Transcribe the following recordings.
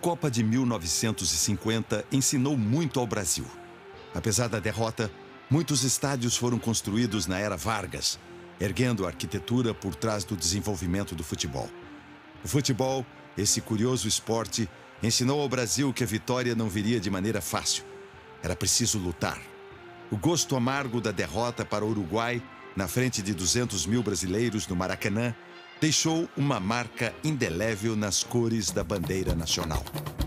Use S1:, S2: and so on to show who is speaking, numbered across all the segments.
S1: Copa de 1950 ensinou muito ao Brasil. Apesar da derrota, muitos estádios foram construídos na era Vargas, erguendo a arquitetura por trás do desenvolvimento do futebol. O futebol, esse curioso esporte, ensinou ao Brasil que a vitória não viria de maneira fácil. Era preciso lutar. O gosto amargo da derrota para o Uruguai, na frente de 200 mil brasileiros no Maracanã, deixou uma marca indelével nas cores da bandeira nacional.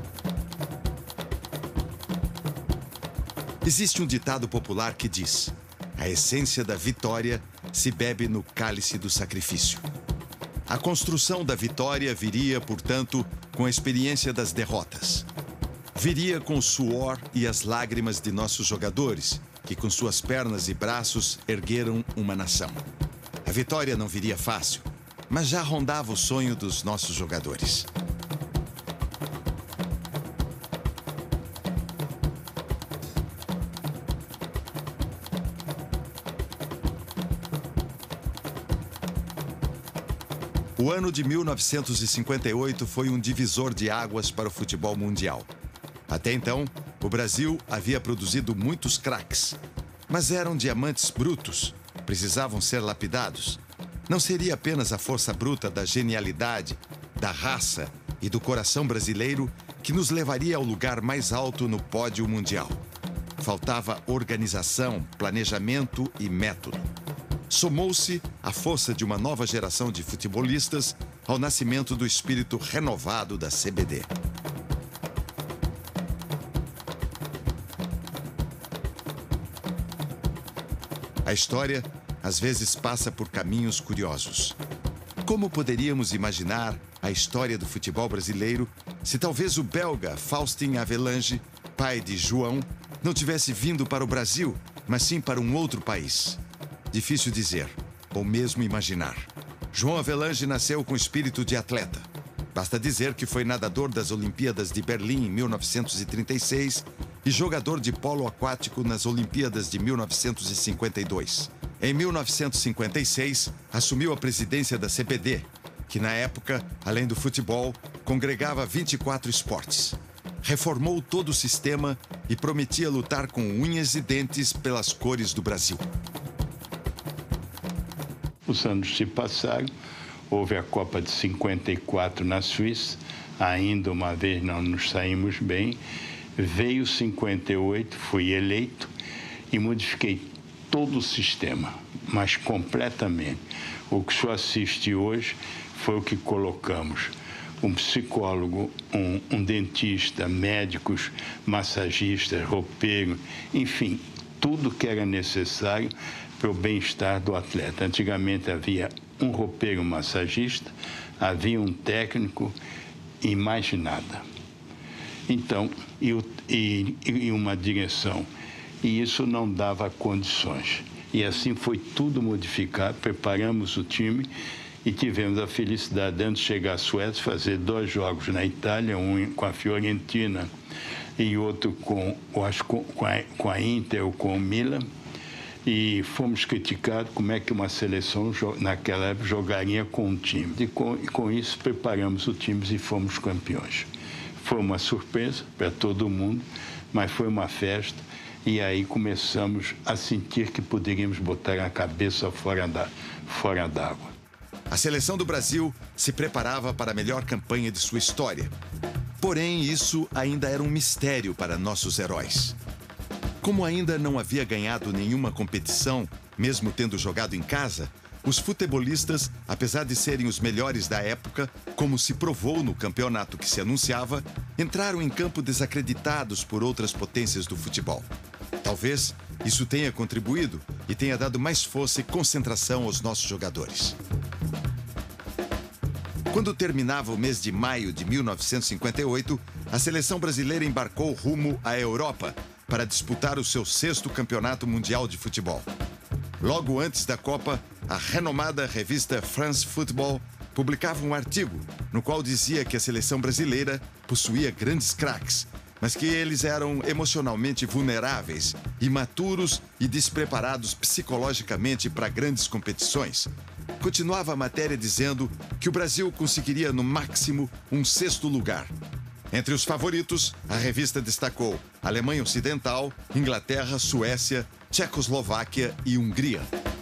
S1: Existe um ditado popular que diz: a essência da vitória se bebe no cálice do sacrifício. A construção da vitória viria, portanto, com a experiência das derrotas. Viria com o suor e as lágrimas de nossos jogadores, que com suas pernas e braços ergueram uma nação. A vitória não viria fácil, mas já rondava o sonho dos nossos jogadores. O ano de 1958 foi um divisor de águas para o futebol mundial. Até então, o Brasil havia produzido muitos craques, mas eram diamantes brutos, precisavam ser lapidados. Não seria apenas a força bruta da genialidade, da raça e do coração brasileiro que nos levaria ao lugar mais alto no pódio mundial. Faltava organização, planejamento e método. Somou-se a força de uma nova geração de futebolistas ao nascimento do espírito renovado da CBD. A história, às vezes, passa por caminhos curiosos. Como poderíamos imaginar a história do futebol brasileiro se talvez o belga Faustin Avelange, pai de João, não tivesse vindo para o Brasil, mas sim para um outro país? Difícil dizer, ou mesmo imaginar. João Avelange nasceu com espírito de atleta. Basta dizer que foi nadador das Olimpíadas de Berlim em 1936 e jogador de polo aquático nas Olimpíadas de 1952. Em 1956, assumiu a presidência da CBD, que na época, além do futebol, congregava 24 esportes. Reformou todo o sistema e prometia lutar com unhas e dentes pelas cores do Brasil.
S2: Os anos se passaram, houve a Copa de 54 na Suíça, ainda uma vez não nos saímos bem, veio 58, fui eleito e modifiquei todo o sistema, mas completamente. O que só assiste hoje foi o que colocamos: um psicólogo, um dentista, médicos, massagistas, roupeiro, enfim, tudo que era necessário para o bem-estar do atleta. Antigamente havia um roupeiro massagista, havia um técnico e mais nada. Então, e uma direção. E isso não dava condições. E assim foi tudo modificado, preparamos o time e tivemos a felicidade, antes de chegar à Suécia, fazer 2 jogos na Itália, um com a Fiorentina e outro com a Inter ou com o Milan. E fomos criticados como é que uma seleção, naquela época, jogaria com um time. E com isso, preparamos o time e fomos campeões. Foi uma surpresa para todo mundo, mas foi uma festa. E aí começamos a sentir que poderíamos botar a cabeça fora d'água.
S1: A seleção do Brasil se preparava para a melhor campanha de sua história. Porém, isso ainda era um mistério para nossos heróis. Como ainda não havia ganhado nenhuma competição, mesmo tendo jogado em casa, os futebolistas, apesar de serem os melhores da época, como se provou no campeonato que se anunciava, entraram em campo desacreditados por outras potências do futebol. Talvez isso tenha contribuído e tenha dado mais força e concentração aos nossos jogadores. Quando terminava o mês de maio de 1958, a seleção brasileira embarcou rumo à Europa para disputar o seu 6º campeonato mundial de futebol. Logo antes da Copa, a renomada revista France Football publicava um artigo no qual dizia que a seleção brasileira possuía grandes craques, mas que eles eram emocionalmente vulneráveis, imaturos e despreparados psicologicamente para grandes competições. Continuava a matéria dizendo que o Brasil conseguiria, no máximo, um 6º lugar. Entre os favoritos, a revista destacou Alemanha Ocidental, Inglaterra, Suécia, Tchecoslováquia e Hungria.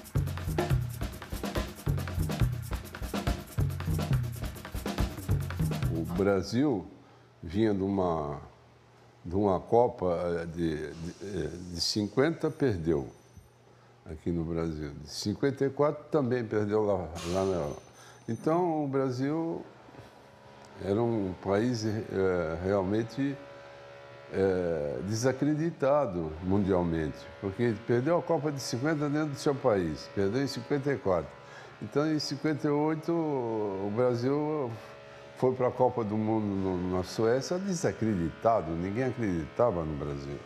S3: O Brasil vinha de uma Copa de 50, perdeu aqui no Brasil. De 54 também perdeu lá na Europa. Então o Brasil era um país realmente desacreditado mundialmente, porque perdeu a Copa de 50 dentro do seu país, perdeu em 54. Então, em 58, o Brasil foi para a Copa do Mundo na Suécia desacreditado, ninguém acreditava no Brasil.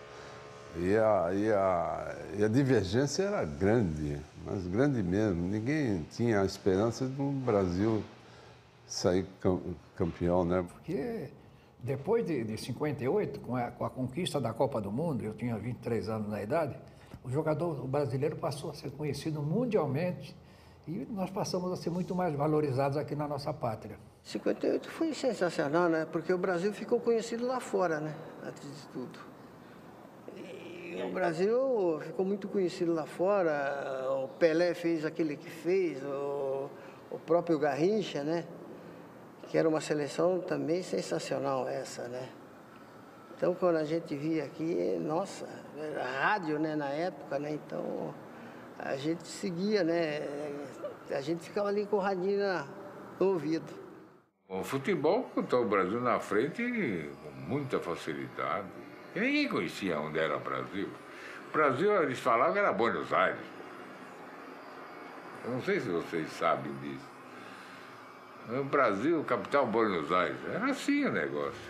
S3: E a divergência era grande, mas grande mesmo. Ninguém tinha a esperança do Brasil sair campeão, né?
S4: Porque depois de 58, com a conquista da Copa do Mundo, eu tinha 23 anos na idade, o jogador brasileiro passou a ser conhecido mundialmente e nós passamos a ser muito mais valorizados aqui na nossa pátria.
S5: 58 foi sensacional, né? Porque o Brasil ficou conhecido lá fora, né? Antes de tudo. E o Brasil ficou muito conhecido lá fora. O Pelé fez aquele que fez, o próprio Garrincha, né? Que era uma seleção também sensacional essa, né? Então, quando a gente via aqui, nossa, era rádio, né, na época, né? Então, a gente seguia, né? A gente ficava ali com o radinho no ouvido.
S6: O futebol botou o Brasil na frente com muita facilidade. E ninguém conhecia onde era o Brasil. O Brasil, eles falavam que era Buenos Aires. Eu não sei se vocês sabem disso. O Brasil, capital Buenos Aires. Era assim o negócio.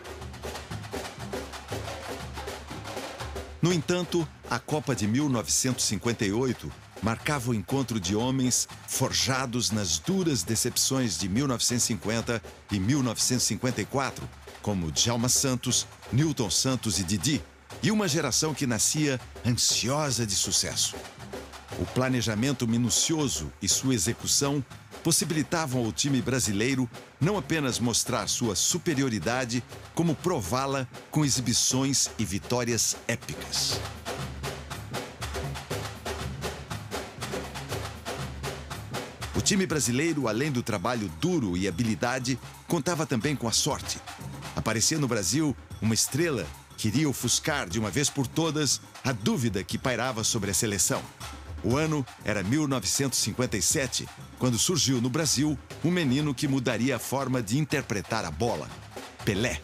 S1: No entanto, a Copa de 1958 marcava o encontro de homens forjados nas duras decepções de 1950 e 1954, como Djalma Santos, Newton Santos e Didi, e uma geração que nascia ansiosa de sucesso. O planejamento minucioso e sua execução possibilitavam ao time brasileiro não apenas mostrar sua superioridade, como prová-la com exibições e vitórias épicas. O time brasileiro, além do trabalho duro e habilidade, contava também com a sorte. Aparecia no Brasil uma estrela que iria ofuscar de uma vez por todas a dúvida que pairava sobre a seleção. O ano era 1957, quando surgiu no Brasil um menino que mudaria a forma de interpretar a bola: Pelé.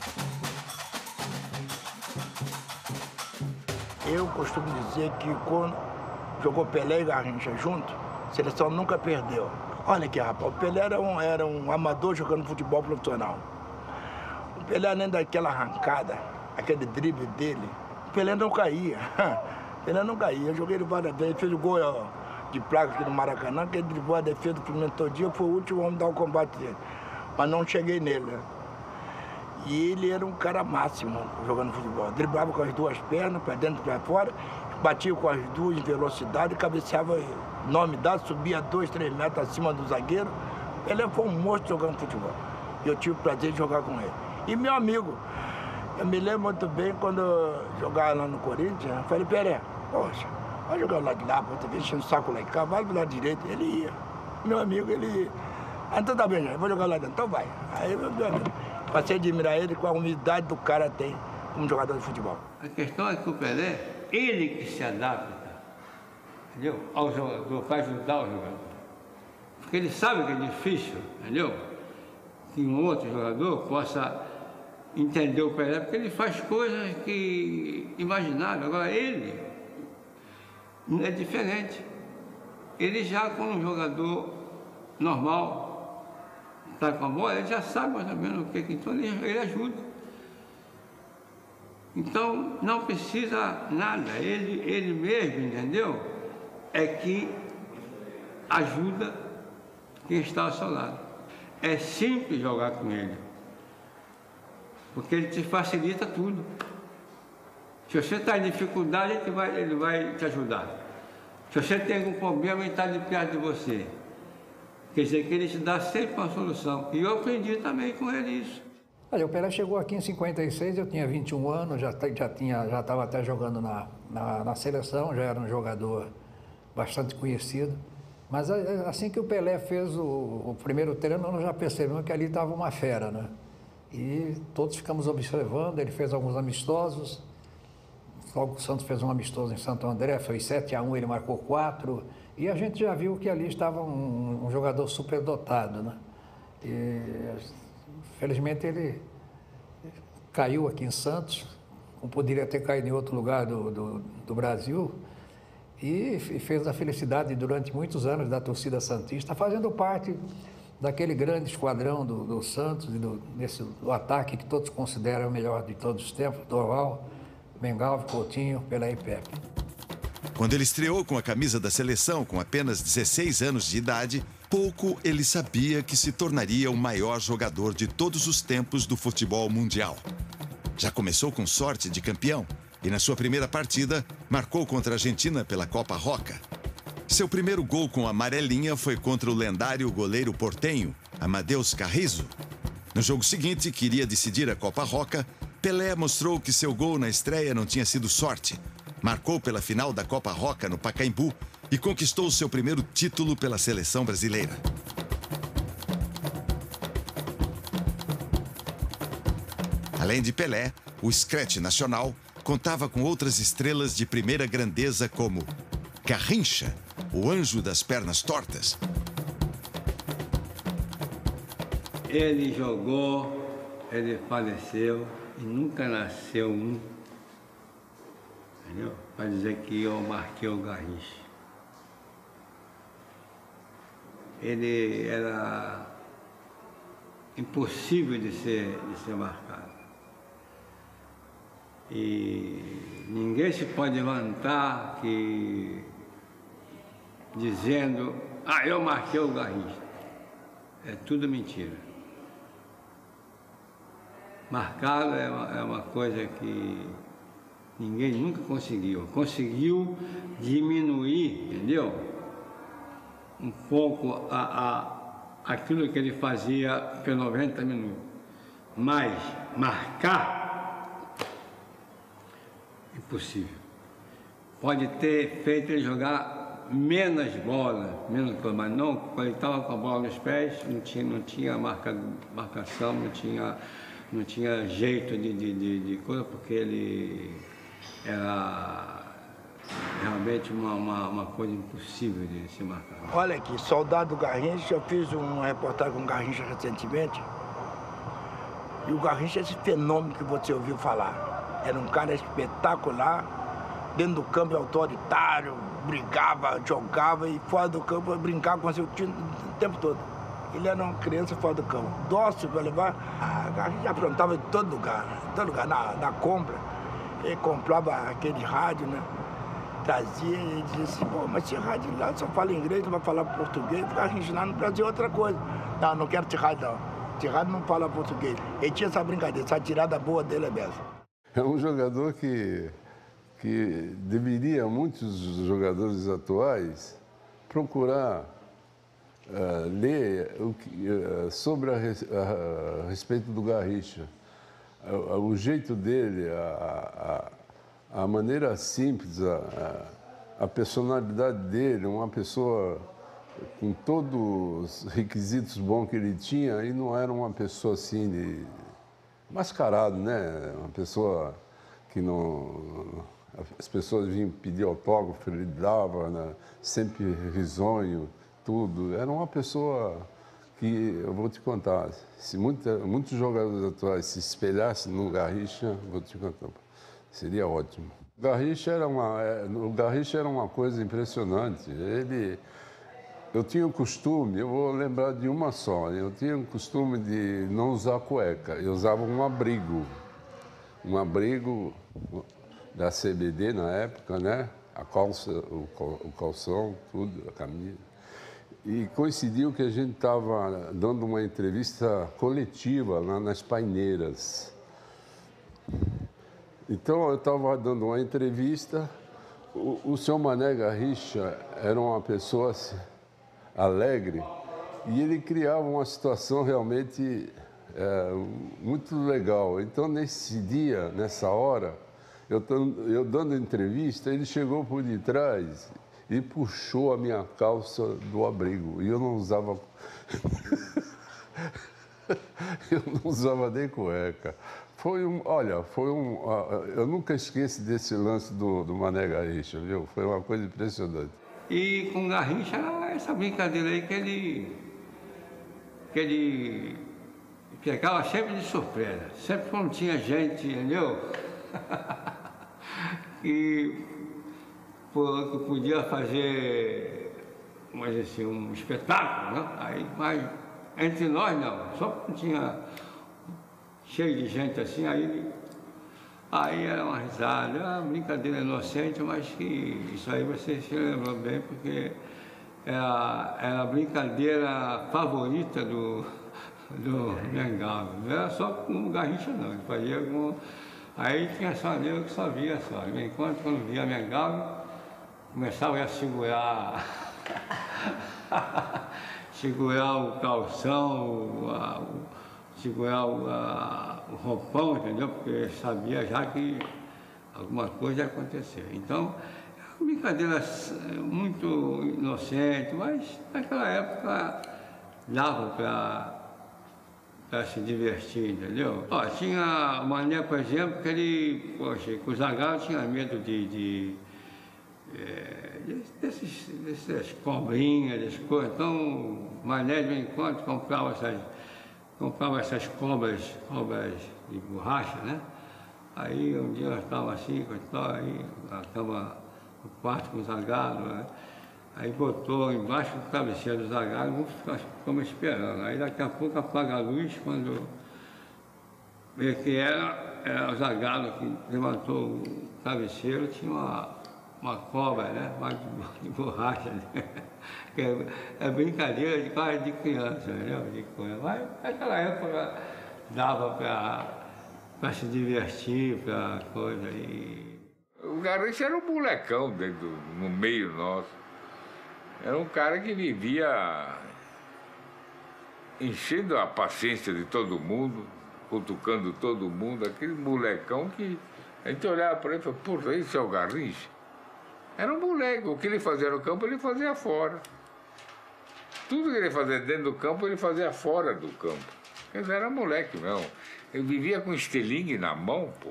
S7: Eu costumo dizer que quando jogou Pelé e Garrincha junto, a seleção nunca perdeu. Olha aqui, rapaz, o Pelé era um amador jogando futebol profissional. O Pelé, além daquela arrancada, aquele drible dele, o Pelé não caía. Ele não caía. Eu joguei ele várias vezes, fez o gol de placa aqui no Maracanã, que ele driblou a defesa do Fluminense todo dia, foi o último homem a dar o combate dele. Mas não cheguei nele. E ele era um cara máximo jogando futebol. Driblava com as duas pernas, para dentro e para fora, batia com as duas em velocidade, cabeceava nome dado, subia 2, 3 metros acima do zagueiro. Ele foi um monstro jogando futebol. E eu tive o prazer de jogar com ele. E meu amigo, eu me lembro muito bem quando eu jogava lá no Corinthians, eu falei, Pelé, poxa, vai jogar lá de lá, você vem enchendo o saco lá em cá, vai do lado direito. Ele ia. Meu amigo, ele... Ah, então tá bem, já, eu vou jogar lá dentro. Então vai. Aí, meu amigo, passei a admirar ele com a humildade do cara tem como jogador de futebol.
S8: A questão é que o Pelé, ele que se adapta, entendeu? Ao jogador, para ajudar o jogador. Porque ele sabe que é difícil, entendeu? Que um outro jogador possa entender o Pelé, porque ele faz coisas que imagináveis. Agora ele é diferente. Ele já, como um jogador normal, está com a bola, ele já sabe mais ou menos o que, então ele ajuda. Então não precisa nada, ele mesmo, entendeu? É que ajuda quem está ao seu lado. É simples jogar com ele, porque ele te facilita tudo. Se você está em dificuldade, ele vai te ajudar. Se você tem algum problema, ele está de perto de você. Quer dizer que ele te dá sempre uma solução. E eu aprendi também com ele isso.
S4: Olha, o Pelé chegou aqui em 56, eu tinha 21 anos, já estava até jogando na seleção, já era um jogador bastante conhecido. Mas assim que o Pelé fez o primeiro treino, nós já percebemos que ali estava uma fera, né? E todos ficamos observando, ele fez alguns amistosos. Logo o Santos fez um amistoso em Santo André, foi 7-1, ele marcou 4. E a gente já viu que ali estava um jogador superdotado, né? E, felizmente ele caiu aqui em Santos, como poderia ter caído em outro lugar do Brasil, e fez a felicidade durante muitos anos da torcida santista, fazendo parte daquele grande esquadrão do Santos, do ataque que todos consideram o melhor de todos os tempos, Dorval, Mengalvio, Coutinho, Pelé e Pepe.
S1: Quando ele estreou com a camisa da seleção com apenas 16 anos de idade, pouco ele sabia que se tornaria o maior jogador de todos os tempos do futebol mundial. Já começou com sorte de campeão e, na sua primeira partida, marcou contra a Argentina pela Copa Roca. Seu primeiro gol com a amarelinha foi contra o lendário goleiro portenho, Amadeus Carrizo. No jogo seguinte, que iria decidir a Copa Roca, Pelé mostrou que seu gol na estreia não tinha sido sorte. Marcou pela final da Copa Roca no Pacaembu e conquistou seu primeiro título pela seleção brasileira. Além de Pelé, o Scratch Nacional contava com outras estrelas de primeira grandeza como Garrincha, o anjo das pernas tortas.
S8: Ele jogou, ele faleceu e nunca nasceu um, entendeu? Para dizer que eu marquei o Garrincha. Ele era impossível de ser marcado. E ninguém se pode levantar dizendo, eu marquei o Garrincha. É tudo mentira. Marcá-lo é uma coisa que ninguém nunca conseguiu. Conseguiu diminuir, entendeu? Um pouco aquilo que ele fazia por 90 minutos. Mas marcar, impossível. Pode ter feito ele jogar menos bola, mas não, quando ele estava com a bola nos pés, não tinha marcação, não tinha jeito de coisa, porque ele era realmente uma coisa impossível de se marcar.
S7: Olha aqui, Soldado Garrincha, eu fiz uma reportagem com o Garrincha recentemente, e o Garrincha é esse fenômeno que você ouviu falar. Era um cara espetacular, dentro do campo autoritário, brigava, jogava, e fora do campo brincava com seu time o tempo todo. Ele era uma criança fora do campo, dócil para levar. A Garrincha aprontava em todo lugar, na compra. Ele comprava aquele rádio, né? Trazia e dizia assim, mas esse rádio lá só fala inglês, não vai falar português. O Garrincha lá no Brasil é outra coisa. Não quero esse rádio não. Esse rádio não fala português. Ele tinha essa brincadeira, essa tirada boa dele é mesmo.
S3: É um jogador que deveria muitos jogadores atuais procurar ler sobre a respeito do Garrincha. O jeito dele, a maneira simples, a personalidade dele, uma pessoa com todos os requisitos bons que ele tinha, e não era uma pessoa assim mascarado, né? Uma pessoa que não... As pessoas vinham pedir autógrafo, ele dava, né? Sempre risonho, tudo. Era uma pessoa que, eu vou te contar, se muitos jogadores atuais se espelhassem no Garrincha, vou te contar, seria ótimo. O Garrincha era uma coisa impressionante. Eu tinha o costume, eu vou lembrar de uma só, eu tinha o costume de não usar cueca, eu usava um abrigo da CBD na época, né? A calça, o calção, tudo, a camisa. E coincidiu que a gente estava dando uma entrevista coletiva lá nas Paineiras. Então, eu estava dando uma entrevista, o seu Mané Garrincha era uma pessoa alegre e ele criava uma situação realmente muito legal. Então, nesse dia, nessa hora, eu dando entrevista, ele chegou por detrás e puxou a minha calça do abrigo. E eu não usava... eu não usava nem cueca. Eu nunca esqueço desse lance do Mané Garrincha, viu? Foi uma coisa impressionante.
S8: E com o Garrincha, essa brincadeira aí que ele pegava sempre de surpresa. Sempre quando tinha gente, entendeu? que podia fazer, mas assim, um espetáculo, né? Aí, mas entre nós não, só quando tinha cheio de gente assim, aí era uma risada, uma brincadeira inocente, mas que isso aí você se lembrou bem, porque era a brincadeira favorita do Mengal. Não era só com o Garrincha não, ele fazia com... Aí tinha só nego que só via só. Enquanto quando via Mengal, começava a segurar o calção, segurar o roupão, entendeu? Porque sabia já que alguma coisa ia acontecer. Então, é uma brincadeira muito inocente, mas naquela época dava para se divertir, entendeu? Ó, tinha o Mané, por exemplo, que ele, poxa, com o Zagallo tinha medo dessas cobrinhas, dessas coisas. Então, o Mané, de vez em quando, comprava essas cobras de borracha, né? Aí um dia nós estávamos assim, aí nós estávamos no quarto com o Zagallo, né? Aí botou embaixo do travesseiro do Zagallo e ficamos esperando. Aí daqui a pouco apaga a luz, quando vê que era o Zagallo que levantou o travesseiro, tinha uma cobra, né? De borracha, né? É brincadeira de quase de criança, né? Mas naquela época dava para se divertir, para coisa.
S6: O Garrincha era um molecão no meio nosso. Era um cara que vivia enchendo a paciência de todo mundo, cutucando todo mundo, aquele molecão que a gente olhava para ele e falava, porra, esse é o Garrincha? Era um moleque, o que ele fazia no campo, ele fazia fora. Tudo que ele fazia dentro do campo, ele fazia fora do campo. Quer dizer, era moleque mesmo. Ele vivia com estilingue na mão, pô.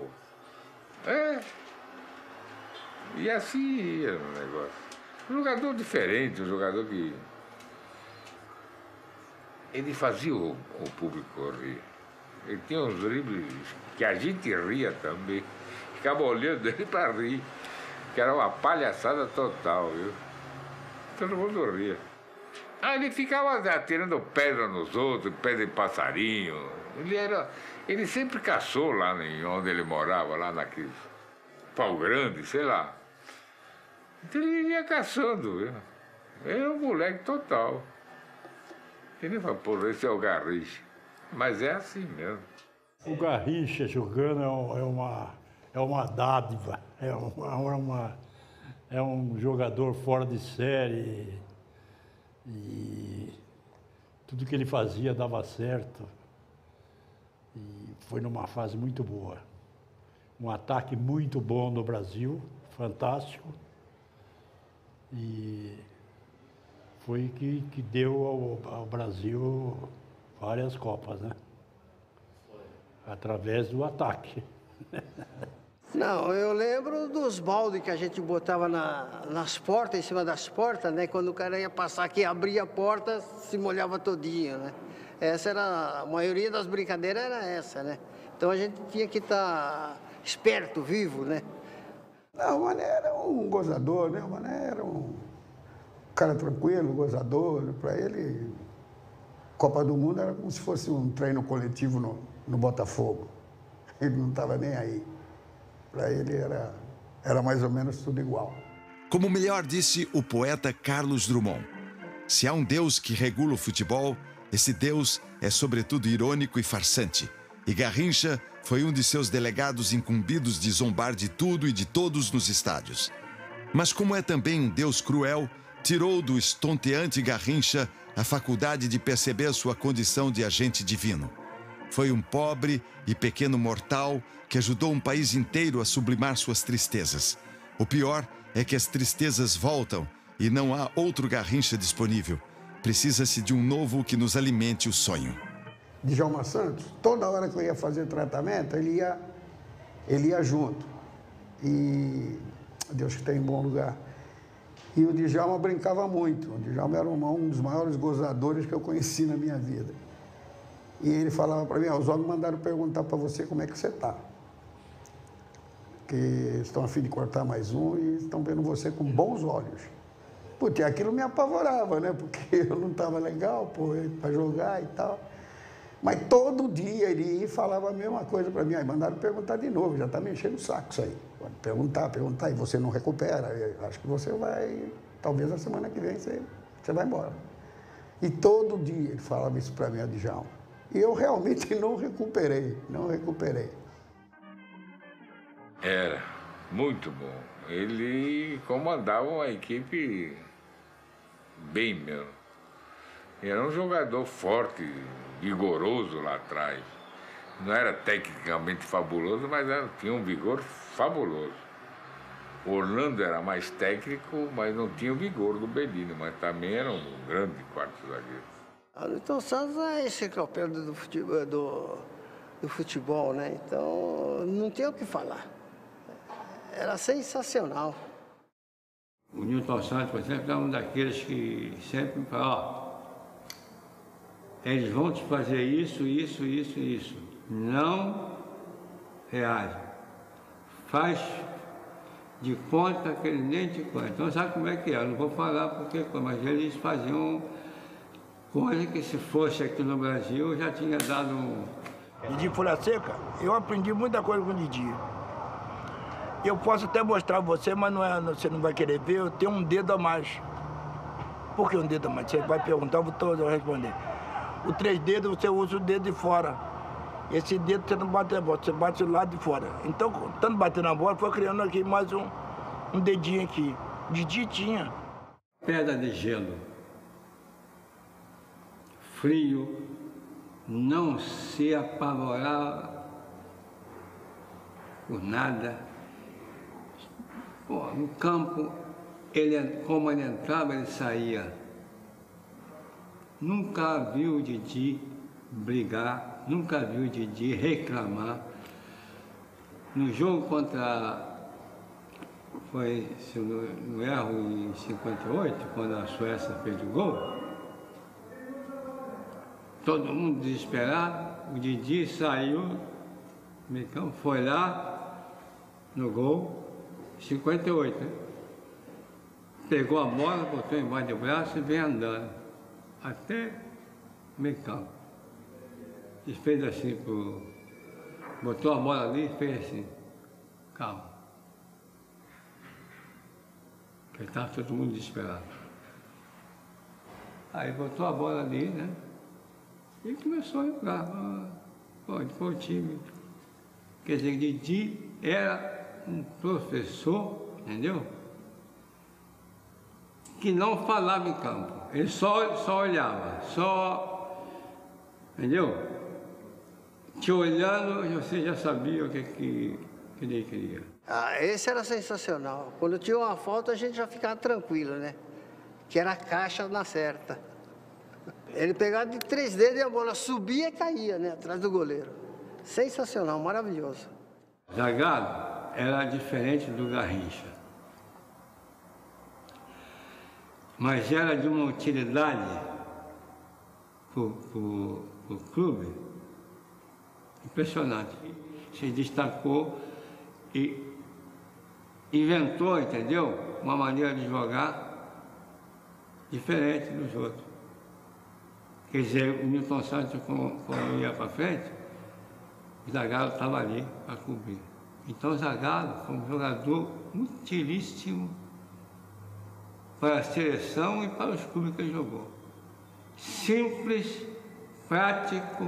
S6: E assim ia no negócio. Um jogador diferente, um jogador que... Ele fazia o público rir. Ele tinha uns dribles que a gente ria também. Ficava olhando ele para rir. Que era uma palhaçada total, viu? Todo mundo ria. Ele ficava atirando pedra nos outros, pedra de passarinho. Ele sempre caçou lá onde ele morava, lá naquele Pau Grande, sei lá. Então ele vivia caçando, viu? Ele era um moleque total. Ele falou, pô, esse é o Garrincha. Mas é assim mesmo.
S9: O Garrincha jogando é uma dádiva, é um jogador fora de série e tudo que ele fazia dava certo e foi numa fase muito boa. Um ataque muito bom no Brasil, fantástico, e foi que deu ao Brasil várias Copas, né? Através do ataque.
S5: Não, eu lembro dos baldes que a gente botava nas portas, em cima das portas, né? Quando o cara ia passar aqui, abria a porta, se molhava todinho, né? Essa era, a maioria das brincadeiras era essa, né? Então a gente tinha que estar esperto, vivo, né?
S10: Não, o Mané era um gozador, né? O Mané era um cara tranquilo, gozador. Para ele, Copa do Mundo era como se fosse um treino coletivo no Botafogo. Ele não estava nem aí. Para ele era mais ou menos tudo igual.
S1: Como melhor disse o poeta Carlos Drummond, se há um Deus que regula o futebol, esse Deus é sobretudo irônico e farsante. E Garrincha foi um de seus delegados incumbidos de zombar de tudo e de todos nos estádios. Mas como é também um Deus cruel, tirou do estonteante Garrincha a faculdade de perceber sua condição de agente divino. Foi um pobre e pequeno mortal que ajudou um país inteiro a sublimar suas tristezas. O pior é que as tristezas voltam e não há outro Garrincha disponível. Precisa-se de um novo que nos alimente o sonho.
S10: Djalma Santos, toda hora que eu ia fazer tratamento, ele ia junto. E Deus que tem em bom lugar. E o Djalma brincava muito. O Djalma era um dos maiores gozadores que eu conheci na minha vida. E ele falava para mim, os homens mandaram perguntar para você como é que você está. Que estão a fim de cortar mais um e estão vendo você com bons olhos. Porque aquilo me apavorava, né? Porque eu não estava legal para jogar e tal. Mas todo dia ele ia e falava a mesma coisa para mim. Aí mandaram perguntar de novo, já está me enchendo o saco isso aí. Pode perguntar, e você não recupera. Eu acho que você vai, talvez na semana que vem você vai embora. E todo dia ele falava isso para mim, a Djalma. E eu realmente não recuperei.
S6: Era muito bom. Ele comandava uma equipe bem mesmo. Era um jogador forte, vigoroso lá atrás. Não era tecnicamente fabuloso, mas tinha um vigor fabuloso. O Orlando era mais técnico, mas não tinha o vigor do Bellini, mas também era um grande quarto zagueiro.
S5: O Newton Santos é a enciclopédia do futebol, né? Então não tem o que falar. Era sensacional.
S8: O Newton Santos, por exemplo, é um daqueles que sempre fala, eles vão te fazer isso. Não reage. Faz de conta que ele nem te conta. Então sabe como é que é? Eu não vou falar porque, mas eles faziam coisa que se fosse aqui no Brasil eu já tinha dado um...
S7: Didi Folha Seca, eu aprendi muita coisa com o Didi. Eu posso até mostrar pra você, mas você não vai querer ver, eu tenho um dedo a mais. Por que um dedo a mais? Você vai perguntar, eu vou responder. O 3 dedos, você usa o dedo de fora. Esse dedo você não bate na bola, você bate do lado de fora. Então, tanto bater na bola, foi criando aqui mais um dedinho aqui. Didi tinha.
S8: Pedra de gelo. Frio. Não se apavorar por nada. Pô, no campo, como ele entrava, ele saía. Nunca viu o Didi brigar, nunca viu o Didi reclamar. No jogo foi, se eu não erro, em 58, quando a Suécia fez o gol, todo mundo desesperado, o Didi saiu, foi lá no gol, 58, né? Pegou a bola, botou embaixo do braço e veio andando até o meio campo. E fez assim, botou a bola ali e fez assim, calma. Porque estava todo mundo desesperado. Aí botou a bola ali, né? E começou a jogar. Pode pôr o time. Quer dizer, Didi era um professor, entendeu? Que não falava em campo. Ele só olhava, entendeu? Te olhando, você já sabia o que ele queria.
S5: Esse era sensacional. Quando tinha uma falta, a gente já ficava tranquilo, né? Que era a caixa na certa. Ele pegava de 3 dedos e a bola subia e caía, né? Atrás do goleiro. Sensacional, maravilhoso.
S8: Zagallo era diferente do Garrincha. Mas era de uma utilidade para o clube impressionante. Se destacou e inventou, entendeu? Uma maneira de jogar diferente dos outros. Quer dizer, o Newton Santos, quando ia para frente, o Zagallo estava ali para cobrir. Então o Zagallo foi um jogador utilíssimo para a seleção e para os clubes que ele jogou. Simples, prático,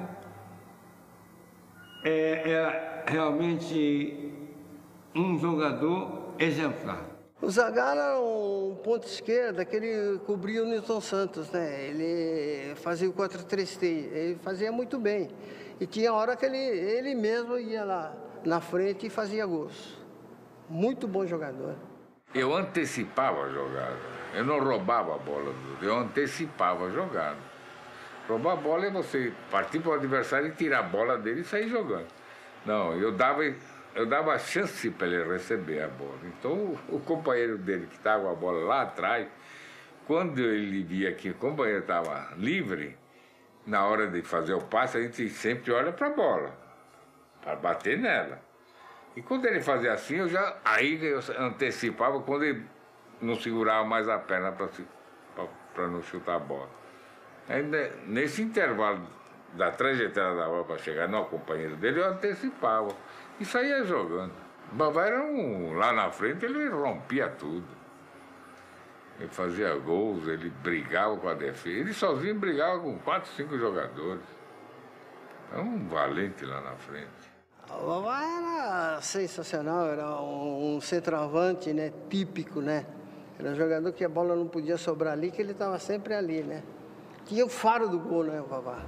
S8: era realmente um jogador exemplar.
S5: O Zagallo era um ponto esquerda que ele cobria o Newton Santos, né? Ele fazia o 4-3-3, ele fazia muito bem. E tinha hora que ele mesmo ia lá na frente e fazia gols. Muito bom jogador.
S6: Eu antecipava a jogada. Eu não roubava a bola, eu antecipava a jogada. Roubar a bola é você partir para o adversário e tirar a bola dele e sair jogando. Não, eu dava a chance para ele receber a bola. Então, o companheiro dele que estava com a bola lá atrás, quando ele via que o companheiro estava livre, na hora de fazer o passe, a gente sempre olha para a bola, para bater nela. E quando ele fazia assim, eu antecipava quando ele não segurava mais a perna para não chutar a bola. Ainda nesse intervalo da trajetória da bola para chegar no companheiro dele, eu antecipava e saía jogando. O Vavá era lá na frente, ele rompia tudo. Ele fazia gols, ele brigava com a defesa. Ele sozinho brigava com 4, 5 jogadores. Era um valente lá na frente.
S5: O Vavá era sensacional, era um centroavante, né, típico, né? Era um jogador que a bola não podia sobrar ali, que ele estava sempre ali, né? Tinha o faro do gol, né, o Vavá?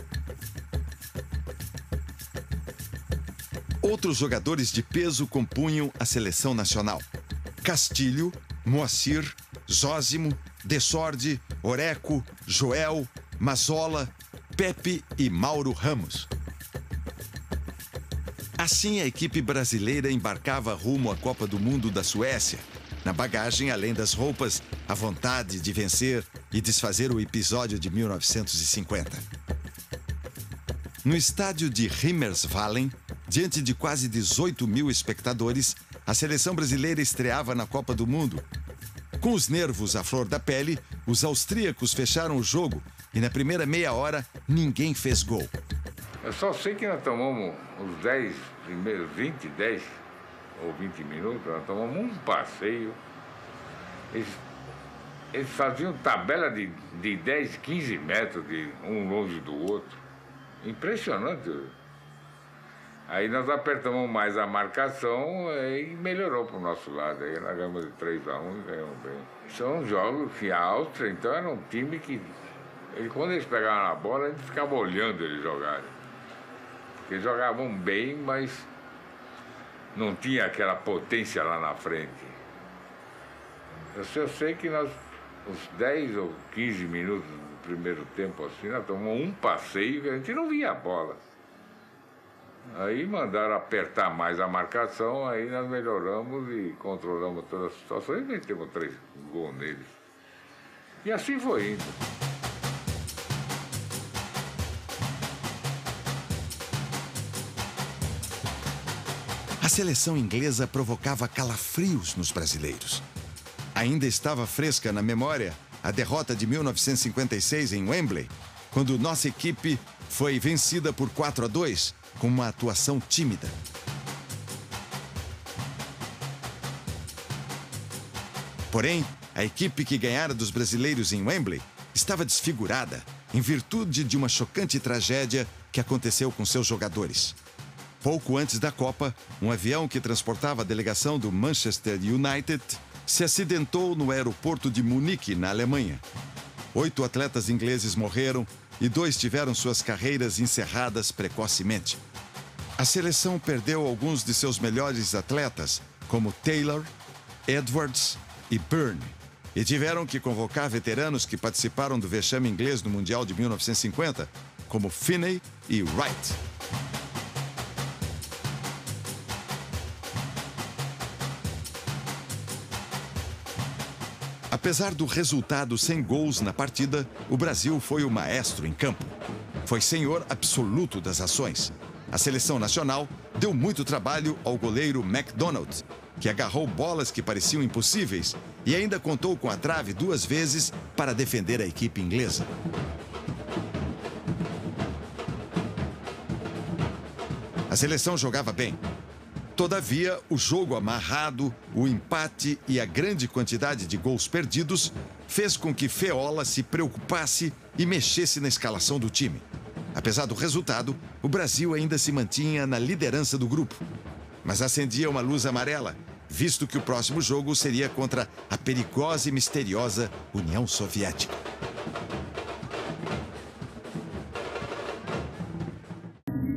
S1: Outros jogadores de peso compunham a seleção nacional. Castilho, Moacir, Zósimo, Dessordi, Oreco, Joel, Mazola, Pepe e Mauro Ramos. Assim, a equipe brasileira embarcava rumo à Copa do Mundo da Suécia. Na bagagem, além das roupas, a vontade de vencer e desfazer o episódio de 1950. No estádio de Rimmersvallen, diante de quase 18 mil espectadores, a seleção brasileira estreava na Copa do Mundo. Com os nervos à flor da pele, os austríacos fecharam o jogo e na primeira meia hora ninguém fez gol.
S6: Eu só sei que nós tomamos os 10 primeiros, 10 ou 20 minutos, nós tomamos um passeio. Eles faziam tabela de 10, 15 metros, de um longe do outro. Impressionante. Aí nós apertamos mais a marcação e melhorou para o nosso lado. Aí nós ganhamos de 3-1 e ganhamos bem. São jogos que a Áustria, então, era um time que... quando eles pegavam a bola, a gente ficava olhando eles jogarem. Porque eles jogavam bem, mas não tinha aquela potência lá na frente. Eu sei que nós, uns 10 ou 15 minutos do primeiro tempo, assim, nós tomamos um passeio que a gente não via a bola. Aí mandaram apertar mais a marcação, aí nós melhoramos e controlamos toda a situação e metemos 3 gols neles. E assim foi indo.
S1: A seleção inglesa provocava calafrios nos brasileiros. Ainda estava fresca na memória a derrota de 1956 em Wembley, quando nossa equipe foi vencida por 4-2 com uma atuação tímida. Porém, a equipe que ganhara dos brasileiros em Wembley estava desfigurada em virtude de uma chocante tragédia que aconteceu com seus jogadores. Pouco antes da Copa, um avião que transportava a delegação do Manchester United se acidentou no aeroporto de Munique, na Alemanha. 8 atletas ingleses morreram e 2 tiveram suas carreiras encerradas precocemente. A seleção perdeu alguns de seus melhores atletas, como Taylor, Edwards e Byrne, e tiveram que convocar veteranos que participaram do vexame inglês no Mundial de 1950, como Finney e Wright. Apesar do resultado sem gols na partida, o Brasil foi o maestro em campo. Foi senhor absoluto das ações. A seleção nacional deu muito trabalho ao goleiro MacDonald, que agarrou bolas que pareciam impossíveis e ainda contou com a trave 2 vezes para defender a equipe inglesa. A seleção jogava bem. Todavia, o jogo amarrado, o empate e a grande quantidade de gols perdidos fez com que Feola se preocupasse e mexesse na escalação do time. Apesar do resultado, o Brasil ainda se mantinha na liderança do grupo. Mas acendia uma luz amarela, visto que o próximo jogo seria contra a perigosa e misteriosa União Soviética.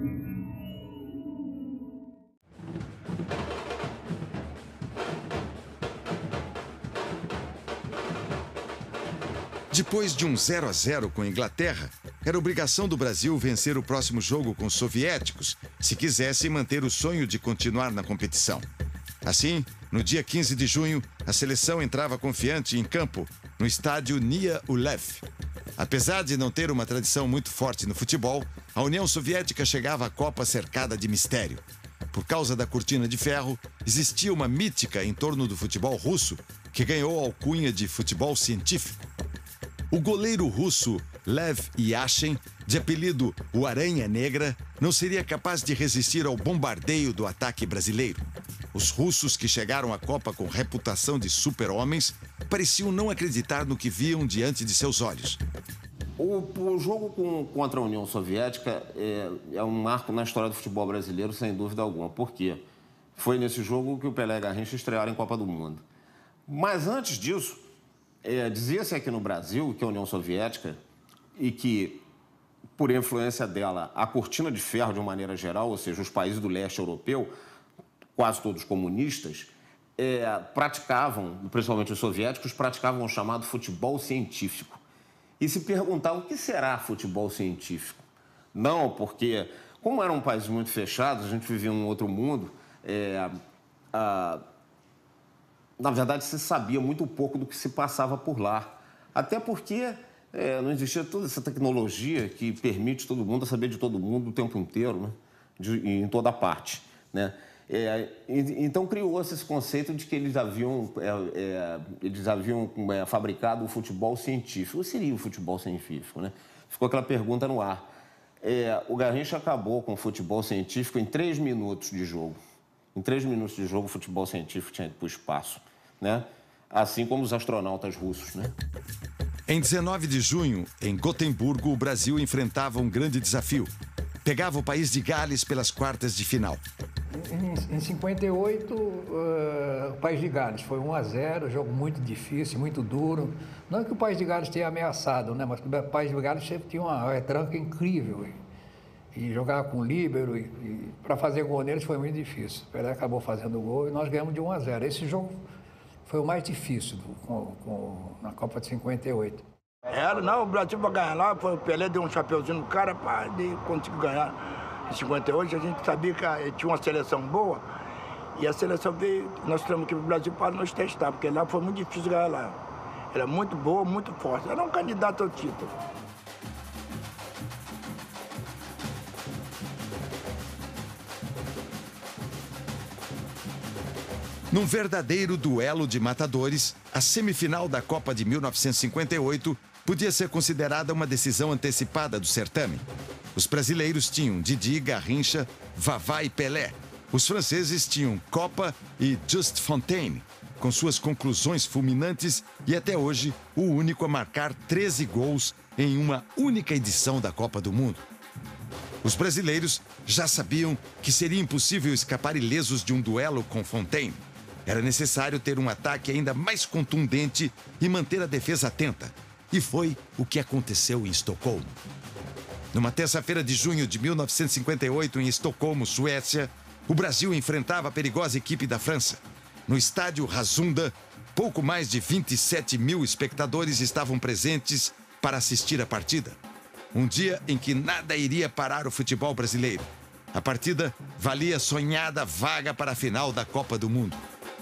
S1: Depois de um 0 a 0 com a Inglaterra, era obrigação do Brasil vencer o próximo jogo com os soviéticos, se quisesse manter o sonho de continuar na competição. Assim, no dia 15 de junho, a seleção entrava confiante em campo, no estádio Nia Ulev. Apesar de não ter uma tradição muito forte no futebol, a União Soviética chegava à Copa cercada de mistério. Por causa da cortina de ferro, existia uma mítica em torno do futebol russo que ganhou a alcunha de futebol científico. O goleiro russo Lev Yashin, de apelido o Aranha Negra, não seria capaz de resistir ao bombardeio do ataque brasileiro. Os russos que chegaram à Copa com reputação de super-homens pareciam não acreditar no que viam diante de seus olhos.
S11: O jogo contra a União Soviética é um marco na história do futebol brasileiro, sem dúvida alguma. Por quê? Foi nesse jogo que o Pelé e Garrincha estrearam em Copa do Mundo. Mas antes disso, dizia-se aqui no Brasil que a União Soviética, e que, por influência dela, a cortina de ferro, de uma maneira geral, ou seja, os países do leste europeu, quase todos comunistas, praticavam, principalmente os soviéticos, praticavam o chamado futebol científico. E se perguntavam o que será futebol científico. Não, porque, como eram países muito fechados, a gente vivia em um outro mundo, na verdade, se sabia muito pouco do que se passava por lá. Até porque não existia toda essa tecnologia que permite todo mundo saber de todo mundo o tempo inteiro, né? Em toda parte, né? Então criou-se esse conceito de que eles haviam fabricado o futebol científico. O que seria o futebol científico, né? Ficou aquela pergunta no ar. O Garrincha acabou com o futebol científico em 3 minutos de jogo. Em 3 minutos de jogo, o futebol científico tinha ido para o espaço, né? Assim como os astronautas russos, né?
S1: Em 19 de junho, em Gotemburgo, o Brasil enfrentava um grande desafio. Pegava o país de Gales pelas quartas de final.
S4: Em 58, o país de Gales foi 1 a 0, jogo muito difícil, muito duro. Não que o país de Gales tenha ameaçado, né? Mas o país de Gales sempre tinha uma retranca incrível. E jogava com líbero, e para fazer gol neles foi muito difícil. O Pelé acabou fazendo gol e nós ganhamos de 1 a 0. Esse jogo foi o mais difícil na Copa de 58.
S7: Não, o Brasil para ganhar lá, o Pelé deu um chapeuzinho no cara, e conseguiu ganhar. Em 58, a gente sabia que tinha uma seleção boa, e a seleção veio, nós trouxemos aqui para o Brasil para nos testar, porque lá foi muito difícil ganhar lá. Era muito boa, muito forte, era um candidato ao título.
S1: Num verdadeiro duelo de matadores, a semifinal da Copa de 1958 podia ser considerada uma decisão antecipada do certame. Os brasileiros tinham Didi, Garrincha, Vavá e Pelé. Os franceses tinham Copa e Just Fontaine, com suas conclusões fulminantes e até hoje o único a marcar 13 gols em uma única edição da Copa do Mundo. Os brasileiros já sabiam que seria impossível escapar ilesos de um duelo com Fontaine. Era necessário ter um ataque ainda mais contundente e manter a defesa atenta. E foi o que aconteceu em Estocolmo. Numa terça-feira de junho de 1958, em Estocolmo, Suécia, o Brasil enfrentava a perigosa equipe da França. No estádio Rasunda, pouco mais de 27 mil espectadores estavam presentes para assistir a partida. Um dia em que nada iria parar o futebol brasileiro. A partida valia a sonhada vaga para a final da Copa do Mundo.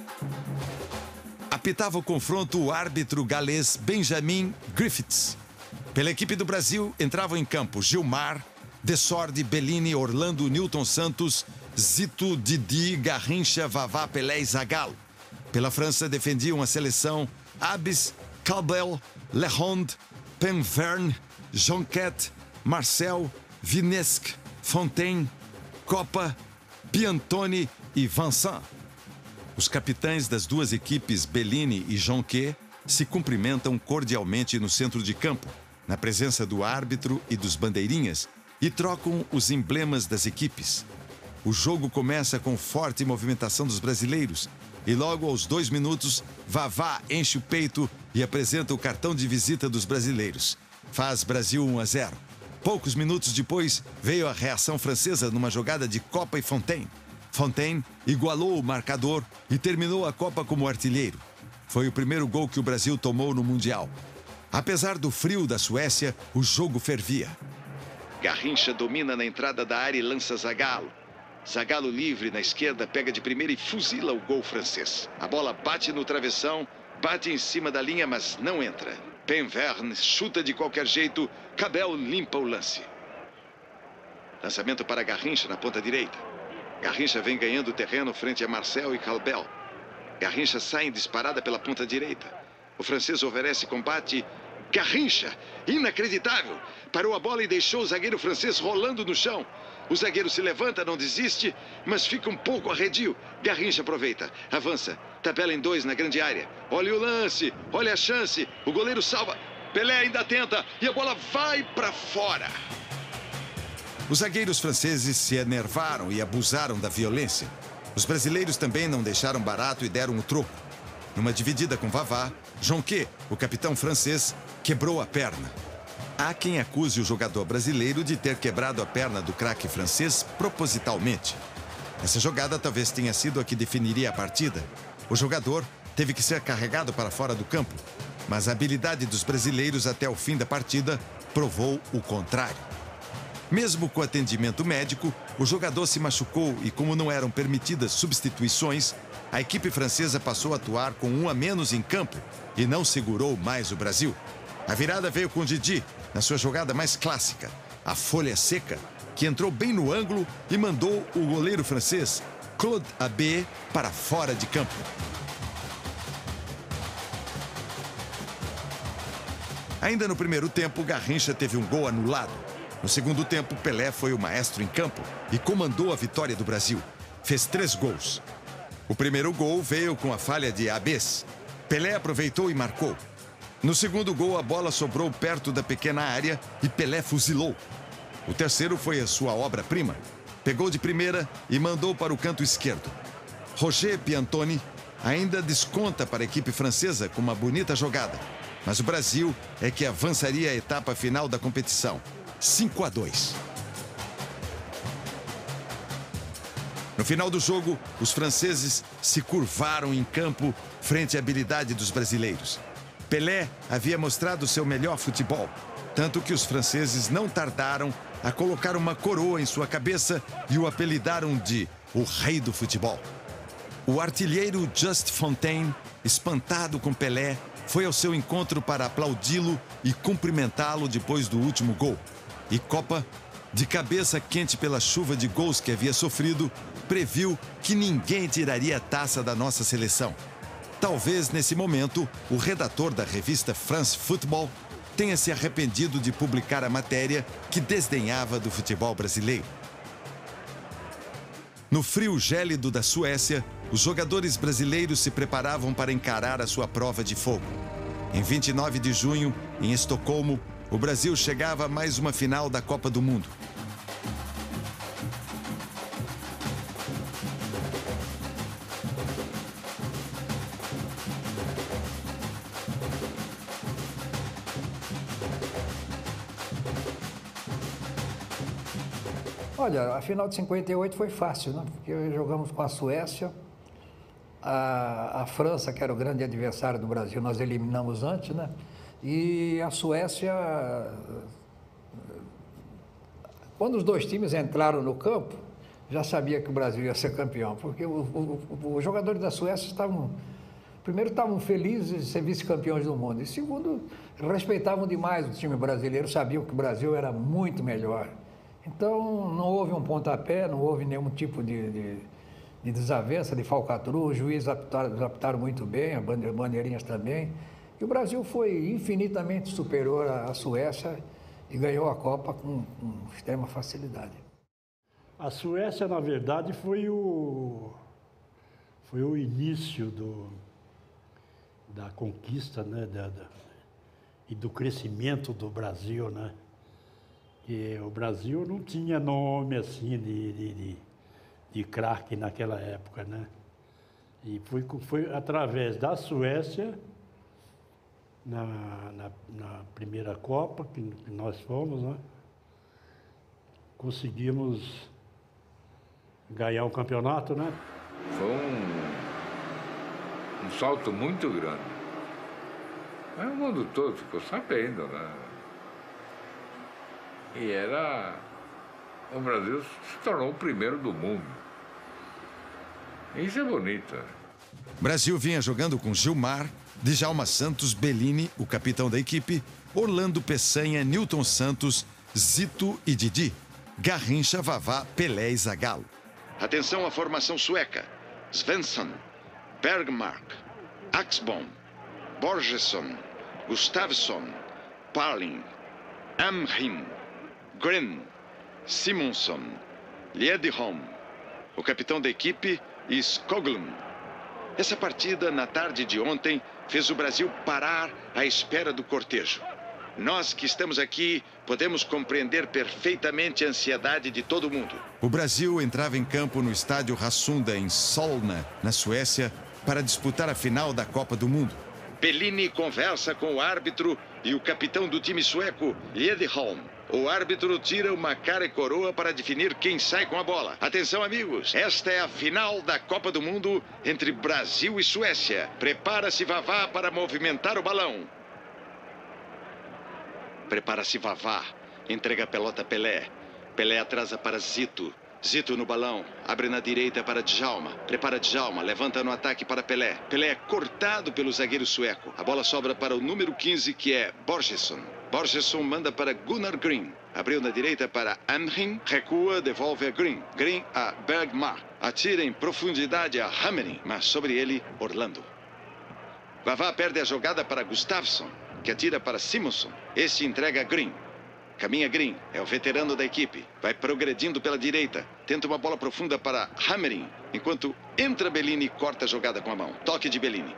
S1: Apitava o confronto o árbitro galês Benjamin Griffiths. Pela equipe do Brasil entravam em campo Gilmar, Dessordi, Bellini, Orlando, Nilton Santos, Zito, Didi, Garrincha, Vavá, Pelé e Zagallo. Pela França defendiam a seleção Abis, Cabel, Leronde, Penverne, Jonquette, Marcel, Vinesque, Fontaine, Copa, Piantoni e Vincent. Os capitães das duas equipes, Bellini e Jonquet, se cumprimentam cordialmente no centro de campo, na presença do árbitro e dos bandeirinhas, e trocam os emblemas das equipes. O jogo começa com forte movimentação dos brasileiros, e logo aos 2 minutos, Vavá enche o peito e apresenta o cartão de visita dos brasileiros. Faz Brasil 1 a 0. Poucos minutos depois, veio a reação francesa numa jogada de Copa e Fontaine. Fontaine igualou o marcador e terminou a Copa como artilheiro. Foi o primeiro gol que o Brasil tomou no Mundial. Apesar do frio da Suécia, o jogo fervia. Garrincha domina na entrada da área e lança Zagallo. Zagallo livre na esquerda, pega de primeira e fuzila o gol francês. A bola bate no travessão, bate em cima da linha, mas não entra. Penverne chuta de qualquer jeito, Cabel limpa o lance. Lançamento para Garrincha na ponta direita. Garrincha vem ganhando terreno frente a Marcel e Cabel. Garrincha sai em disparada pela ponta direita. O francês oferece combate. Garrincha, inacreditável, parou a bola e deixou o zagueiro francês rolando no chão. O zagueiro se levanta, não desiste, mas fica um pouco arredio. Garrincha aproveita, avança, tabela em 2 na grande área. Olha o lance, olha a chance, o goleiro salva. Pelé ainda tenta e a bola vai para fora. Os zagueiros franceses se enervaram e abusaram da violência. Os brasileiros também não deixaram barato e deram o troco. Numa dividida com Vavá, Jonquet, o capitão francês, quebrou a perna. Há quem acuse o jogador brasileiro de ter quebrado a perna do craque francês propositalmente. Essa jogada talvez tenha sido a que definiria a partida. O jogador teve que ser carregado para fora do campo, mas a habilidade dos brasileiros até o fim da partida provou o contrário. Mesmo com atendimento médico, o jogador se machucou e, como não eram permitidas substituições, a equipe francesa passou a atuar com 1 a menos em campo e não segurou mais o Brasil. A virada veio com Didi, na sua jogada mais clássica, a folha seca, que entrou bem no ângulo e mandou o goleiro francês, Claude Abbé, para fora de campo. Ainda no primeiro tempo, Garrincha teve um gol anulado. No segundo tempo, Pelé foi o maestro em campo e comandou a vitória do Brasil. Fez 3 gols. O primeiro gol veio com a falha de Abés. Pelé aproveitou e marcou. No segundo gol, a bola sobrou perto da pequena área e Pelé fuzilou. O terceiro foi a sua obra-prima. Pegou de primeira e mandou para o canto esquerdo. Roger Piantoni ainda desconta para a equipe francesa com uma bonita jogada. Mas o Brasil é que avançaria a etapa final da competição. 5 a 2. No final do jogo, os franceses se curvaram em campo frente à habilidade dos brasileiros. Pelé havia mostrado seu melhor futebol, tanto que os franceses não tardaram a colocar uma coroa em sua cabeça e o apelidaram de o rei do futebol. O artilheiro Just Fontaine, espantado com Pelé, foi ao seu encontro para aplaudi-lo e cumprimentá-lo depois do último gol. E Copa, de cabeça quente pela chuva de gols que havia sofrido, previu que ninguém tiraria a taça da nossa seleção. Talvez, nesse momento, o redator da revista France Football tenha se arrependido de publicar a matéria que desdenhava do futebol brasileiro. No frio gélido da Suécia, os jogadores brasileiros se preparavam para encarar a sua prova de fogo. Em 29 de junho, em Estocolmo, o Brasil chegava a mais uma final da Copa do Mundo.
S4: Olha, a final de 58 foi fácil, né? Porque jogamos com a Suécia, a França, que era o grande adversário do Brasil, nós eliminamos antes, né? E a Suécia, quando os dois times entraram no campo, já sabia que o Brasil ia ser campeão, porque os jogadores da Suécia primeiro estavam felizes de ser vice-campeões do mundo, e segundo, respeitavam demais o time brasileiro, sabiam que o Brasil era muito melhor. Então, não houve um pontapé, não houve nenhum tipo de desavença, de falcatrua, os juízes apitaram muito bem, as bandeirinhas também. E o Brasil foi infinitamente superior à Suécia e ganhou a Copa com extrema facilidade.
S9: A Suécia, na verdade, foi o início da conquista, né, e do crescimento do Brasil, né? Que o Brasil não tinha nome assim de craque naquela época, né? E foi através da Suécia, na primeira Copa que nós fomos, né? Conseguimos ganhar o campeonato, né?
S6: Foi um salto muito grande. Mas o mundo todo ficou sabendo, né? E o Brasil se tornou o primeiro do mundo. Isso é bonito.
S1: Brasil vinha jogando com Gilmar, Djalma Santos, Bellini, o capitão da equipe, Orlando Peçanha, Nilton Santos, Zito e Didi, Garrincha, Vavá, Pelé e Zagallo. Atenção à formação sueca. Svensson, Bergmark, Axbom, Borgesson, Gustafsson, Parling, Amrim, Gren, Simonsson, Liedholm, o capitão da equipe, Skoglund. Essa partida, na tarde de ontem, fez o Brasil parar à espera do cortejo. Nós que estamos aqui podemos compreender perfeitamente a ansiedade de todo mundo. O Brasil entrava em campo no estádio Rassunda, em Solna, na Suécia, para disputar a final da Copa do Mundo. Bellini conversa com o árbitro e o capitão do time sueco, Liedholm. O árbitro tira uma cara e coroa para definir quem sai com a bola. Atenção, amigos. Esta é a final da Copa do Mundo entre Brasil e Suécia. Prepara-se, Vavá, para movimentar o balão. Prepara-se, Vavá. Entrega a pelota a Pelé. Pelé atrasa para Zito. Zito no balão. Abre na direita para Djalma. Prepara Djalma. Levanta no ataque para Pelé. Pelé é cortado pelo zagueiro sueco. A bola sobra para o número 15, que é Borgesson. Borgesson manda para Gunnar Green. Abriu na direita para Amrim. Recua, devolve a Green. Green a Bergmark. Atira em profundidade a Hammering, mas sobre ele, Orlando. Vavá perde a jogada para Gustafsson, que atira para Simonsson. Este entrega a Green. Caminha Green, é o veterano da equipe. Vai progredindo pela direita. Tenta uma bola profunda para Hammering, enquanto entra Bellini e corta a jogada com a mão. Toque de Bellini.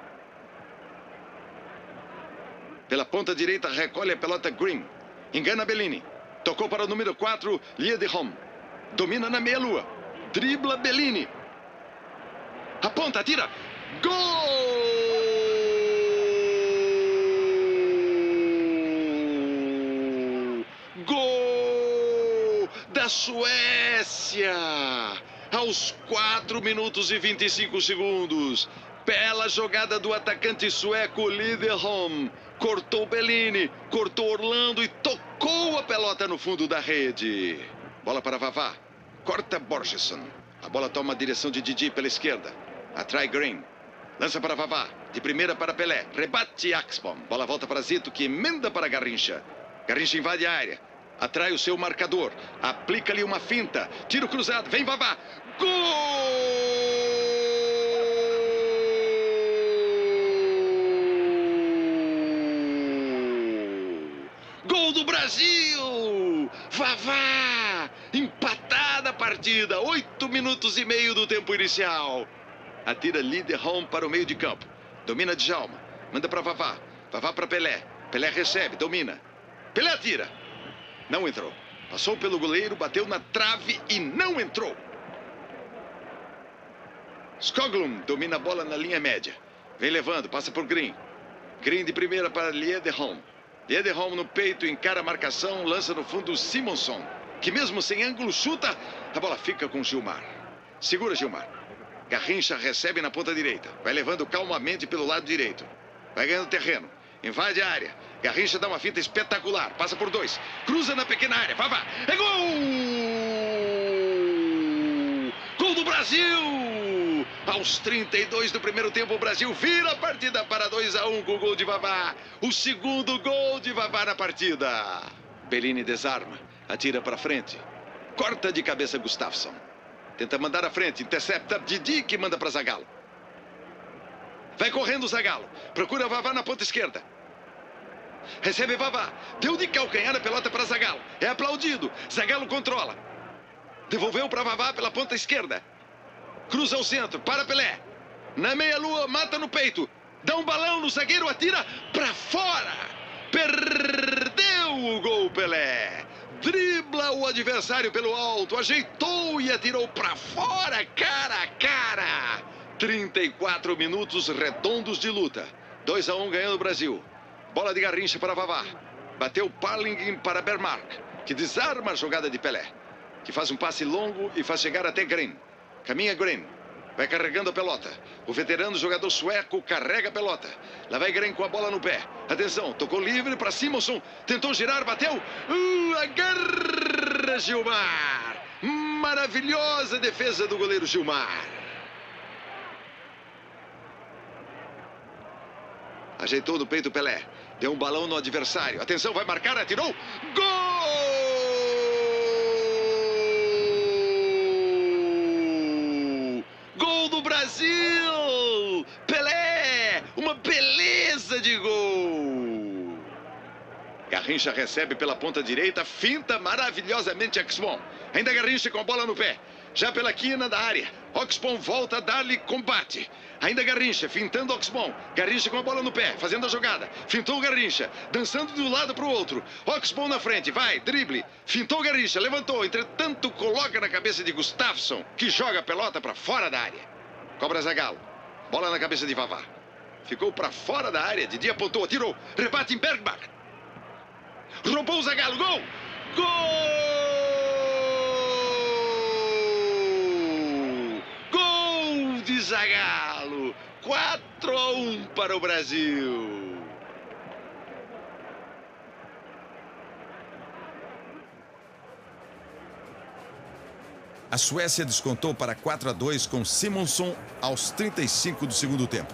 S1: Pela ponta direita, recolhe a pelota Green. Engana Bellini. Tocou para o número 4, Liedholm. Domina na meia-lua. Dribla Bellini. Aponta, atira. Gol! Gol da Suécia! Aos 4 minutos e 25 segundos. Bela jogada do atacante sueco Liedholm. Cortou Bellini, cortou Orlando e tocou a pelota no fundo da rede. Bola para Vavá. Corta Borgesson. A bola toma a direção de Didi pela esquerda. Atrai Green. Lança para Vavá. De primeira para Pelé. Rebate Axbom. Bola volta para Zito, que emenda para Garrincha. Garrincha invade a área. Atrai o seu marcador. Aplica-lhe uma finta. Tiro cruzado. Vem Vavá. Gol! Gol do Brasil! Vavá! Empatada a partida. 8 minutos e meio do tempo inicial. Atira Liedholm para o meio de campo. Domina Djalma. Manda para Vavá. Vavá para Pelé. Pelé recebe, domina. Pelé atira. Não entrou. Passou pelo goleiro, bateu na trave e não entrou. Skoglund domina a bola na linha média. Vem levando, passa por Green. Green de primeira para Liedholm. Liedholm no peito, encara a marcação, lança no fundo Simonsson, que mesmo sem ângulo chuta, a bola fica com Gilmar. Segura Gilmar. Garrincha recebe na ponta direita. Vai levando calmamente pelo lado direito. Vai ganhando terreno. Invade a área. Garrincha dá uma finta espetacular. Passa por 2. Cruza na pequena área. Vavá. É gol! Gol do Brasil! Aos 32 do primeiro tempo, o Brasil vira a partida para 2-1 com o gol de Vavá. O segundo gol de Vavá na partida. Bellini desarma. Atira para frente. Corta de cabeça Gustafsson. Tenta mandar à frente. Intercepta Didi, que manda para Zagallo. Vai correndo Zagallo. Procura Vavá na ponta esquerda. Recebe Vavá. Deu de calcanhar a pelota para Zagallo. É aplaudido. Zagallo controla. Devolveu para Vavá pela ponta esquerda. Cruza ao centro. Para Pelé. Na meia-lua, mata no peito. Dá um balão no zagueiro, atira para fora. Perdeu o gol, Pelé. Dribla o adversário pelo alto. Ajeitou e atirou para fora, cara a cara. 34 minutos redondos de luta. 2-1 ganhando o Brasil. Bola de Garrincha para Vavá. Bateu Parling para Bergmark, que desarma a jogada de Pelé, que faz um passe longo e faz chegar até Green. Caminha Green. Vai carregando a pelota. O veterano jogador sueco carrega a pelota. Lá vai Gren com a bola no pé. Atenção, tocou livre para Simonsson. Tentou girar, bateu. Agarra Gilmar. Maravilhosa defesa do goleiro Gilmar. Ajeitou no peito Pelé. Deu um balão no adversário. Atenção, vai marcar, atirou. Gol! Gol do Brasil! Pelé! Uma beleza de gol! Garrincha recebe pela ponta direita, finta maravilhosamente Oxbom. Ainda Garrincha com a bola no pé. Já pela quina da área. Oxbom volta a dar-lhe combate. Ainda Garrincha, fintando Oxbom. Garrincha com a bola no pé, fazendo a jogada. Fintou Garrincha, dançando de um lado para o outro. Oxbom na frente, vai, drible. Fintou Garrincha, levantou. Entretanto, coloca na cabeça de Gustafsson, que joga a pelota para fora da área. Cobra Zagallo. Bola na cabeça de Vavá. Ficou para fora da área. Didi apontou, atirou. Rebate em Bergbach. Roubou o Zagallo. Gol! Gol de Zagallo. 4-1 para o Brasil. A Suécia descontou para 4-2 com Simonsson aos 35 do segundo tempo.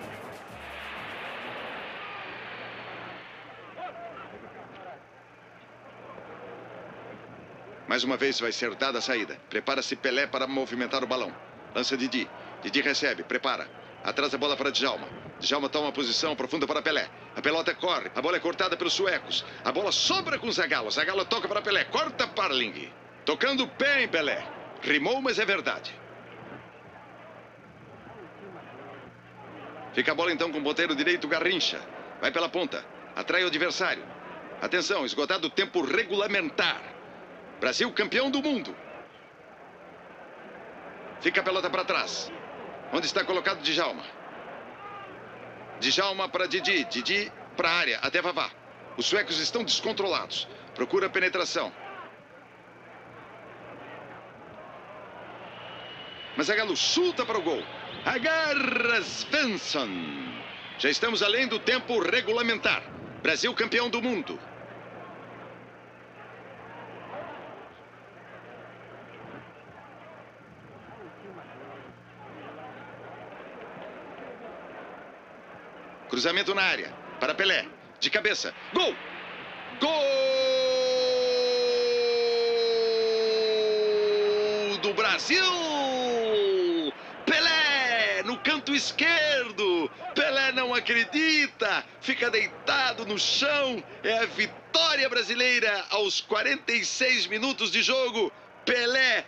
S1: Mais uma vez vai ser dada a saída. Prepara-se Pelé para movimentar o balão. Lança Didi. Didi recebe, prepara. Atrás a bola para Djalma. Djalma toma a posição profunda para Pelé. A pelota corre. A bola é cortada pelos suecos. A bola sobra com Zagallo. Zagallo toca para Pelé. Corta Parling. Tocando o pé em Pelé. Rimou, mas é verdade. Fica a bola então com o ponteiro direito Garrincha. Vai pela ponta. Atrai o adversário. Atenção, esgotado o tempo regulamentar. Brasil campeão do mundo. Fica a pelota para trás. Onde está colocado Djalma? Djalma para Didi. Didi para a área. Até Vavá. Os suecos estão descontrolados. Procura a penetração. Mas Zagallo chuta para o gol. Agarra Svensson. Já estamos além do tempo regulamentar. Brasil campeão do mundo. Cruzamento na área. Para Pelé. De cabeça. Gol! Gol do Brasil! Pelé no canto esquerdo. Pelé não acredita. Fica deitado no chão. É a vitória brasileira aos 46 minutos de jogo. Pelé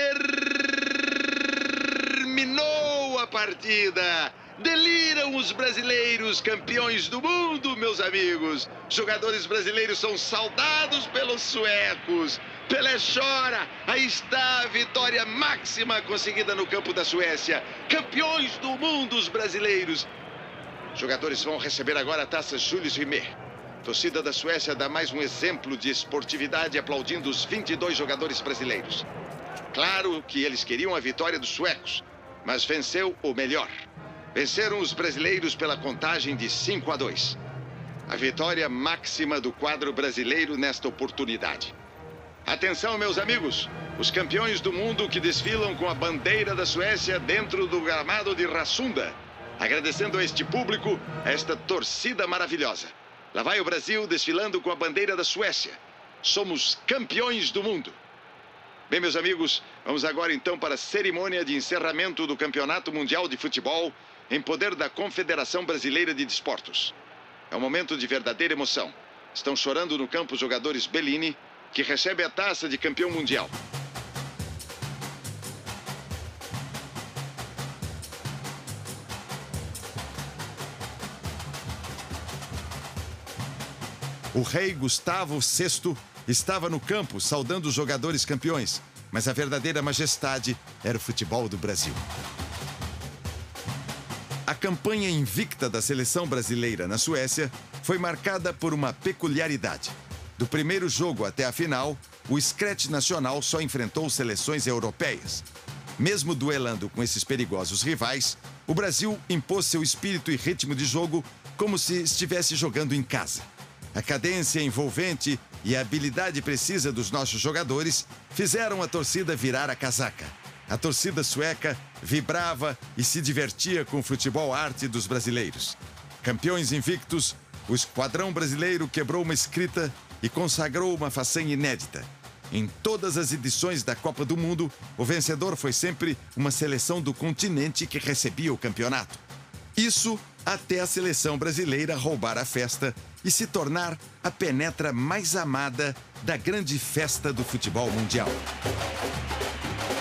S1: terminou a partida. Deliram os brasileiros, campeões do mundo, meus amigos. Jogadores brasileiros são saudados pelos suecos. Pelé chora. Aí está a vitória máxima conseguida no campo da Suécia. Campeões do mundo, os brasileiros. Jogadores vão receber agora a taça Jules Rimet. Torcida da Suécia dá mais um exemplo de esportividade aplaudindo os 22 jogadores brasileiros. Claro que eles queriam a vitória dos suecos, mas venceu o melhor. Venceram os brasileiros pela contagem de 5-2. A vitória máxima do quadro brasileiro nesta oportunidade. Atenção, meus amigos. Os campeões do mundo que desfilam com a bandeira da Suécia dentro do gramado de Rassunda. Agradecendo a este público, a esta torcida maravilhosa. Lá vai o Brasil desfilando com a bandeira da Suécia. Somos campeões do mundo. Bem, meus amigos, vamos agora então para a cerimônia de encerramento do Campeonato Mundial de Futebol em poder da Confederação Brasileira de Desportos. É um momento de verdadeira emoção. Estão chorando no campo os jogadores Bellini, que recebe a taça de campeão mundial. O rei Gustavo VI estava no campo saudando os jogadores campeões, mas a verdadeira majestade era o futebol do Brasil. A campanha invicta da seleção brasileira na Suécia foi marcada por uma peculiaridade. Do primeiro jogo até a final, o Scratch Nacional só enfrentou seleções europeias. Mesmo duelando com esses perigosos rivais, o Brasil impôs seu espírito e ritmo de jogo como se estivesse jogando em casa. A cadência envolvente e a habilidade precisa dos nossos jogadores fizeram a torcida virar a casaca. A torcida sueca vibrava e se divertia com o futebol arte dos brasileiros. Campeões invictos, o esquadrão brasileiro quebrou uma escrita e consagrou uma façanha inédita. Em todas as edições da Copa do Mundo, o vencedor foi sempre uma seleção do continente que recebia o campeonato. Isso até a seleção brasileira roubar a festa e se tornar a penetra mais amada da grande festa do futebol mundial.